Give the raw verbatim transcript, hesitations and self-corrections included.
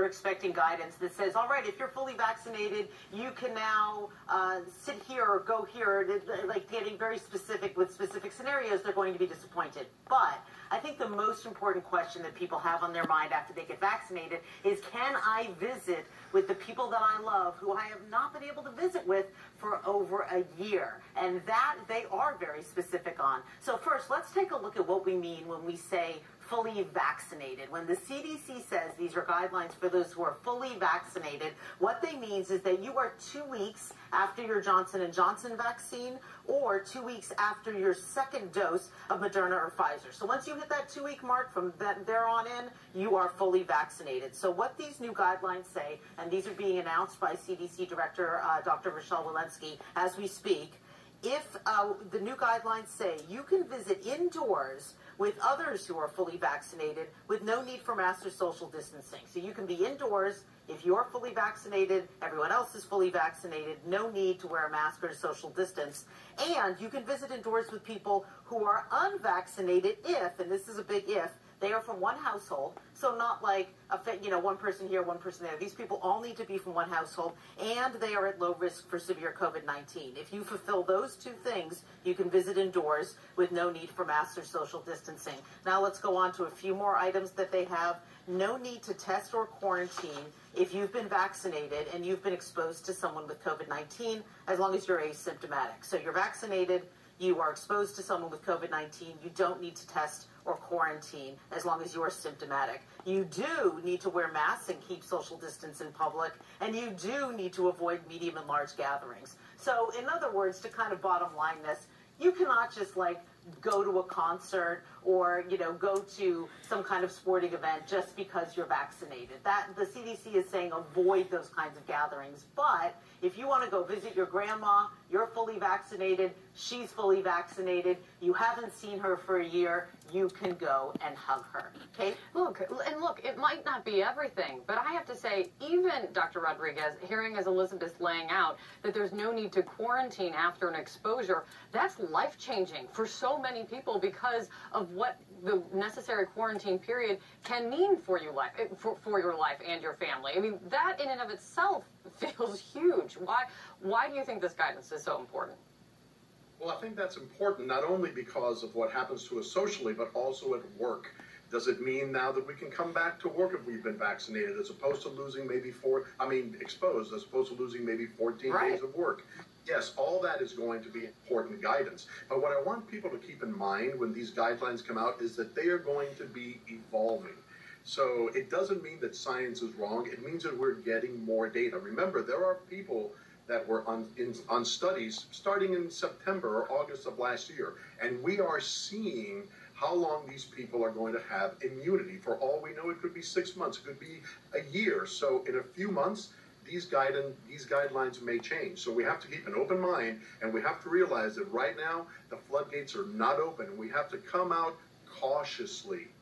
expecting guidance that says, all right, if you're fully vaccinated, you can now uh, sit here or go here, like getting very specific with specific scenarios, they're going to be disappointed. But I think the most important question that people have on their mind after they get vaccinated is, can I visit with the people that I love who I have not been able to visit with for over a year? And that they are very specific on. So first, let's take a look at what we mean when we say fully vaccinated. When the C D C says these are guidelines for those who are fully vaccinated, what they means is that you are two weeks after your Johnson and Johnson vaccine or two weeks after your second dose of Moderna or Pfizer. So once you hit that two-week mark, from that there on in, you are fully vaccinated. So what these new guidelines say, and these are being announced by C D C Director uh, Doctor Rochelle Walensky as we speak, if uh, the new guidelines say you can visit indoors with others who are fully vaccinated with no need for mass or social distancing. So you can be indoors if you're fully vaccinated, everyone else is fully vaccinated, no need to wear a mask or social distance. And you can visit indoors with people who are unvaccinated if, and this is a big if, they are from one household, so not like, a, you know, one person here, one person there. These people all need to be from one household, and they are at low risk for severe COVID nineteen. If you fulfill those two things, you can visit indoors with no need for masks or social distancing. Now let's go on to a few more items that they have. No need to test or quarantine if you've been vaccinated and you've been exposed to someone with COVID nineteen, as long as you're asymptomatic. So you're vaccinated, you are exposed to someone with COVID nineteen, you don't need to test or quarantine as long as you are symptomatic. You do need to wear masks and keep social distance in public, and you do need to avoid medium and large gatherings. So in other words, to kind of bottom line this, you cannot just like go to a concert or, you know, go to some kind of sporting event just because you're vaccinated. That the C D C is saying avoid those kinds of gatherings. But if you want to go visit your grandma, you're fully vaccinated, she's fully vaccinated, you haven't seen her for a year, you can go and hug her. Okay? Look, and look, it might not be everything, but I have to say, even Doctor Rodriguez, hearing as Elizabeth's laying out that there's no need to quarantine after an exposure, that's life-changing for so many people because of what the necessary quarantine period can mean for you life, for, for your life and your family. I mean, that in and of itself feels huge. Why, why do you think this guidance is so important? Well, I think that's important not only because of what happens to us socially, but also at work. Does it mean now that we can come back to work if we've been vaccinated, as opposed to losing maybe four, I mean, exposed, as opposed to losing maybe fourteen right. days of work? Yes, all that is going to be important guidance. But what I want people to keep in mind when these guidelines come out is that they are going to be evolving. So it doesn't mean that science is wrong. It means that we're getting more data. Remember, there are people that were on, in, on studies starting in September or August of last year, and we are seeing how long these people are going to have immunity. For all we know, it could be six months, it could be a year. So in a few months, these, guidance, these guidelines may change. So we have to keep an open mind, and we have to realize that right now, the floodgates are not open. We have to come out cautiously.